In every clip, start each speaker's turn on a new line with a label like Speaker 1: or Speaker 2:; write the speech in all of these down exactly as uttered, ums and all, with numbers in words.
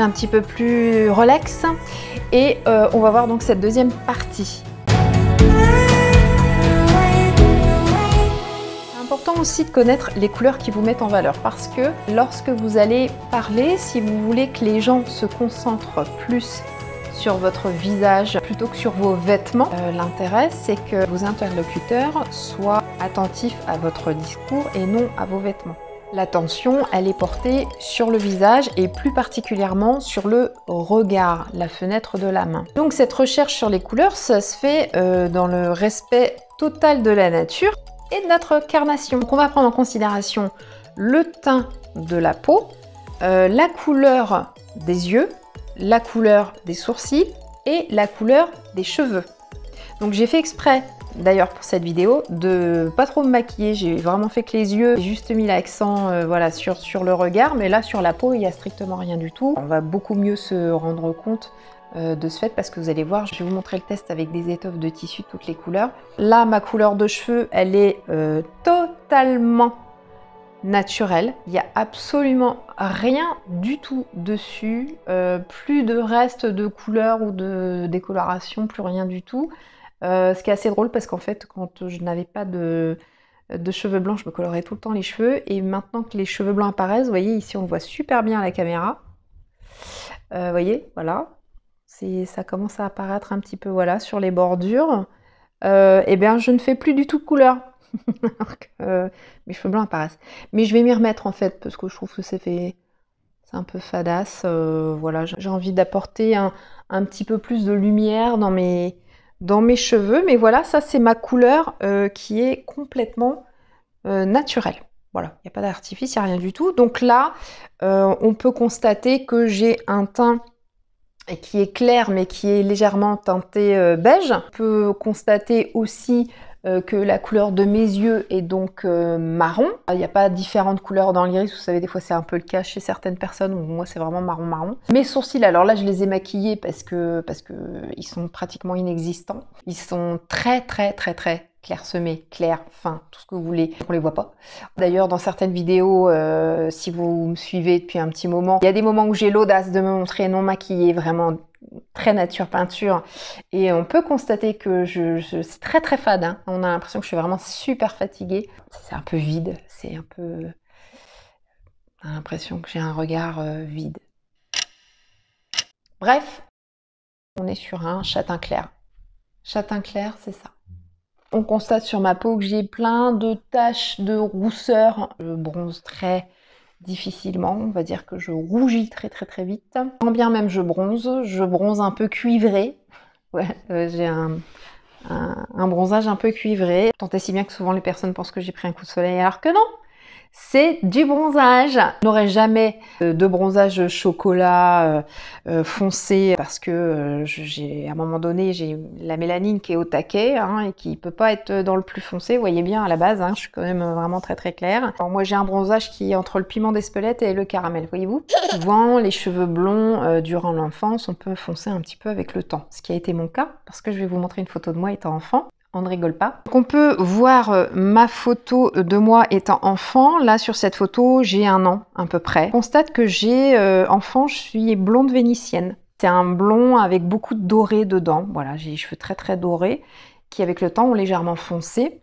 Speaker 1: un petit peu plus relax. Et euh, on va voir donc cette deuxième partie. Important aussi de connaître les couleurs qui vous mettent en valeur parce que lorsque vous allez parler, si vous voulez que les gens se concentrent plus sur votre visage plutôt que sur vos vêtements, euh, l'intérêt c'est que vos interlocuteurs soient attentifs à votre discours et non à vos vêtements. L'attention, elle est portée sur le visage et plus particulièrement sur le regard, la fenêtre de la main. Donc cette recherche sur les couleurs, ça se fait euh, dans le respect total de la nature et de notre carnation. Donc on va prendre en considération le teint de la peau, euh, la couleur des yeux, la couleur des sourcils et la couleur des cheveux. Donc j'ai fait exprès d'ailleurs pour cette vidéo de pas trop me maquiller, j'ai vraiment fait que les yeux, j'ai juste mis l'accent euh, voilà, sur, sur le regard, mais là sur la peau il n'y a strictement rien du tout. On va beaucoup mieux se rendre compte euh, de ce fait parce que vous allez voir, je vais vous montrer le test avec des étoffes de tissu de toutes les couleurs. Là ma couleur de cheveux elle est euh, totalement naturelle, il n'y a absolument rien du tout dessus, euh, plus de reste de couleur ou de décoloration, plus rien du tout. Euh, ce qui est assez drôle parce qu'en fait quand je n'avais pas de, de cheveux blancs je me colorais tout le temps les cheveux et maintenant que les cheveux blancs apparaissent, vous voyez ici on le voit super bien à la caméra, euh, vous voyez voilà, ça commence à apparaître un petit peu voilà sur les bordures, euh, et bien je ne fais plus du tout de couleur alors que euh, mes cheveux blancs apparaissent, mais je vais m'y remettre en fait parce que je trouve que c'est fait c'est un peu fadasse, euh, voilà, j'ai envie d'apporter un, un petit peu plus de lumière dans mes dans mes cheveux, mais voilà, ça c'est ma couleur euh, qui est complètement euh, naturelle. Voilà, il n'y a pas d'artifice, il n'y a rien du tout. Donc là, euh, on peut constater que j'ai un teint qui est clair, mais qui est légèrement teinté euh, beige. On peut constater aussi euh, que la couleur de mes yeux est donc euh, marron. Il n'y a pas différentes couleurs dans l'iris, vous savez, des fois c'est un peu le cas chez certaines personnes, moi c'est vraiment marron marron. Mes sourcils, alors là je les ai maquillés parce que, parce que ils sont pratiquement inexistants. Ils sont très très très très clairsemés, clairs, fins, tout ce que vous voulez, on les voit pas. D'ailleurs dans certaines vidéos, euh, si vous me suivez depuis un petit moment, il y a des moments où j'ai l'audace de me montrer non maquillée, vraiment très nature peinture, et on peut constater que je, je c'est très très fade, hein. On a l'impression que je suis vraiment super fatiguée, c'est un peu vide, c'est un peu, on a l'impression que j'ai un regard euh, vide. Bref, on est sur un châtain clair. Châtain clair, c'est ça. On constate sur ma peau que j'ai plein de taches de rousseur, je bronze très difficilement, on va dire que je rougis très très très vite. Quand bien même je bronze, je bronze un peu cuivré. Ouais, euh, j'ai un, un, un bronzage un peu cuivré. Tant et si bien que souvent les personnes pensent que j'ai pris un coup de soleil alors que non, c'est du bronzage. Je n'aurai jamais de bronzage chocolat euh, euh, foncé parce que euh, j'ai à un moment donné j'ai la mélanine qui est au taquet hein, et qui peut pas être dans le plus foncé. Vous voyez bien à la base, hein, je suis quand même vraiment très très claire. Alors, moi j'ai un bronzage qui est entre le piment d'Espelette et le caramel, voyez-vous. Souvent les cheveux blonds euh, durant l'enfance on peut foncer un petit peu avec le temps, ce qui a été mon cas parce que je vais vous montrer une photo de moi étant enfant. On ne rigole pas. Donc on peut voir ma photo de moi étant enfant. Là sur cette photo j'ai un an à peu près. Je constate que j'ai euh, enfant, je suis blonde vénitienne. C'est un blond avec beaucoup de doré dedans. Voilà, j'ai les cheveux très très dorés qui avec le temps ont légèrement foncé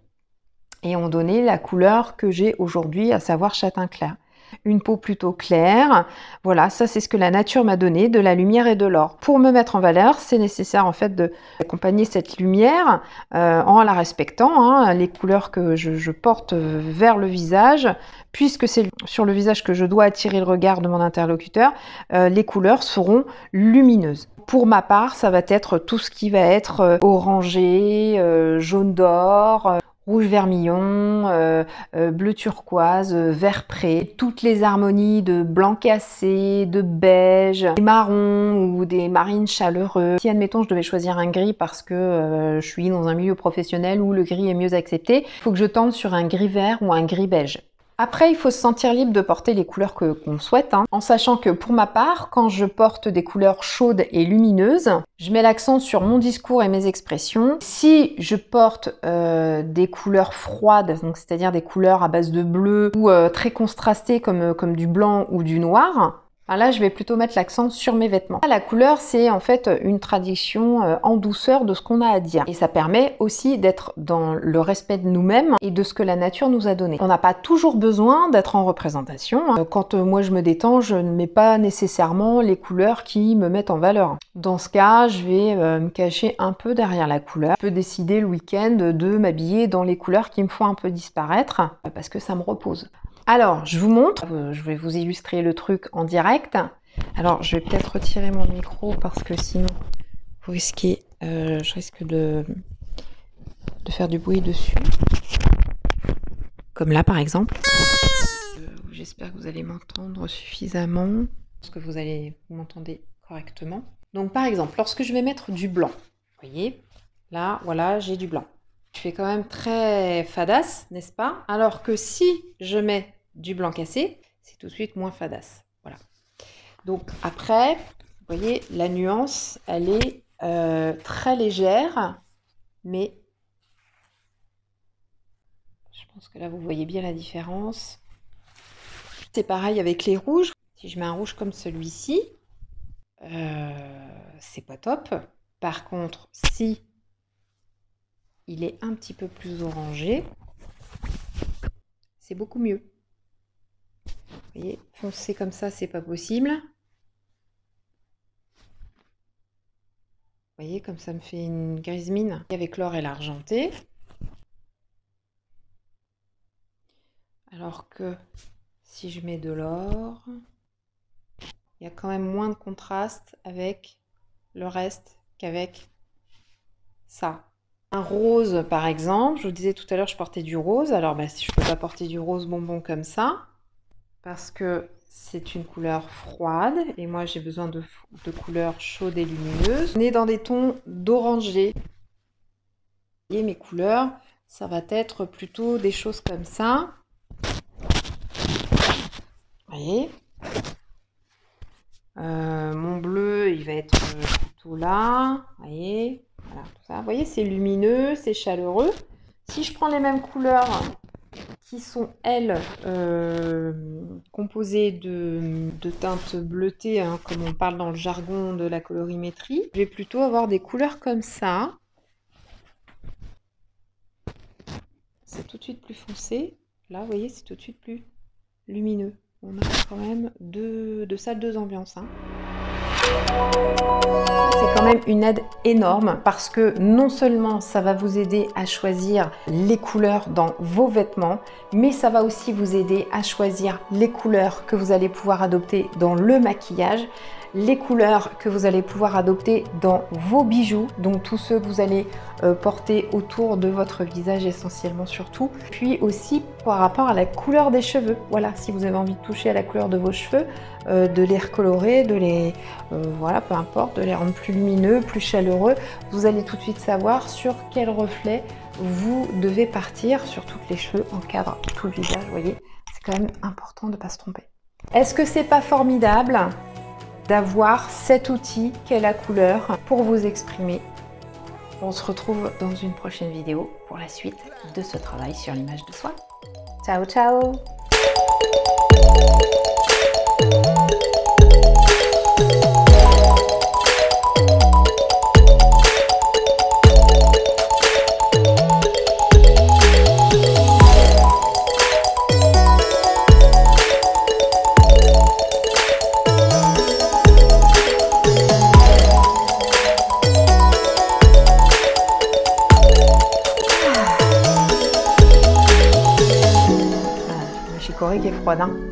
Speaker 1: et ont donné la couleur que j'ai aujourd'hui, à savoir châtain clair. Une peau plutôt claire, voilà, ça c'est ce que la nature m'a donné, de la lumière et de l'or. Pour me mettre en valeur, c'est nécessaire en fait d'accompagner cette lumière euh, en la respectant, hein, les couleurs que je, je porte vers le visage, puisque c'est sur le visage que je dois attirer le regard de mon interlocuteur, euh, les couleurs seront lumineuses. Pour ma part, ça va être tout ce qui va être euh, orangé, euh, jaune d'or, euh, rouge vermillon, euh, euh, bleu turquoise, euh, vert pré, toutes les harmonies de blanc cassé, de beige, des marrons ou des marines chaleureux. Si admettons je devais choisir un gris parce que euh, je suis dans un milieu professionnel où le gris est mieux accepté, il faut que je tende sur un gris vert ou un gris beige. Après, il faut se sentir libre de porter les couleurs que qu'on souhaite, hein, en sachant que pour ma part, quand je porte des couleurs chaudes et lumineuses, je mets l'accent sur mon discours et mes expressions. Si je porte euh, des couleurs froides, donc c'est-à-dire des couleurs à base de bleu ou euh, très contrastées comme, comme du blanc ou du noir, Alors là, je vais plutôt mettre l'accent sur mes vêtements. La couleur, c'est en fait une traduction en douceur de ce qu'on a à dire. Et ça permet aussi d'être dans le respect de nous-mêmes et de ce que la nature nous a donné. On n'a pas toujours besoin d'être en représentation. Quand moi je me détends, je ne mets pas nécessairement les couleurs qui me mettent en valeur. Dans ce cas, je vais me cacher un peu derrière la couleur. Je peux décider le week-end de m'habiller dans les couleurs qui me font un peu disparaître parce que ça me repose. Alors, je vous montre, je vais vous illustrer le truc en direct. Alors, je vais peut-être retirer mon micro parce que sinon, vous risquez, euh, je risque de, de faire du bruit dessus. Comme là, par exemple. Euh, J'espère que vous allez m'entendre suffisamment, parce que vous allez m'entendre correctement. Donc, par exemple, lorsque je vais mettre du blanc, vous voyez, là, voilà, j'ai du blanc. Je fais quand même très fadasse, n'est-ce pas? Alors que si je mets du blanc cassé, c'est tout de suite moins fadasse. Voilà. Donc après, vous voyez, la nuance, elle est euh, très légère, mais je pense que là, vous voyez bien la différence. C'est pareil avec les rouges. Si je mets un rouge comme celui-ci, euh, c'est pas top. Par contre, si il est un petit peu plus orangé, c'est beaucoup mieux. Vous voyez, foncé comme ça, c'est pas possible. Vous voyez, comme ça me fait une grise mine. Avec l'or et l'argenté. Alors que si je mets de l'or, il y a quand même moins de contraste avec le reste qu'avec ça. Un rose, par exemple, je vous disais tout à l'heure, je portais du rose. Alors, bah, si je ne peux pas porter du rose bonbon comme ça, parce que c'est une couleur froide, et moi, j'ai besoin de, de couleurs chaudes et lumineuses. On est dans des tons d'orangé. Et mes couleurs, ça va être plutôt des choses comme ça. Vous voyez, euh, mon bleu, il va être plutôt là. Vous voyez. Voilà, tout ça. Vous voyez, c'est lumineux, c'est chaleureux. Si je prends les mêmes couleurs qui sont, elles, euh, composées de, de teintes bleutées, hein, comme on parle dans le jargon de la colorimétrie, je vais plutôt avoir des couleurs comme ça. C'est tout de suite plus foncé. Là, vous voyez, c'est tout de suite plus lumineux. On a quand même deux, deux salles, deux ambiances. Hein. C'est quand même une aide énorme parce que non seulement ça va vous aider à choisir les couleurs dans vos vêtements, mais ça va aussi vous aider à choisir les couleurs que vous allez pouvoir adopter dans le maquillage, les couleurs que vous allez pouvoir adopter dans vos bijoux, donc tous ceux que vous allez euh, porter autour de votre visage essentiellement surtout, puis aussi par rapport à la couleur des cheveux. Voilà, si vous avez envie de toucher à la couleur de vos cheveux, euh, de les recolorer, de les, euh, voilà, peu importe, de les rendre plus lumineux, plus chaleureux, vous allez tout de suite savoir sur quel reflet vous devez partir, sur toutes les cheveux, encadre tout le visage, vous voyez, c'est quand même important de ne pas se tromper. Est-ce que c'est pas formidable d'avoir cet outil qu'est la couleur pour vous exprimer? On se retrouve dans une prochaine vidéo pour la suite de ce travail sur l'image de soi. Ciao, ciao! Chicorée qui est froide, hein.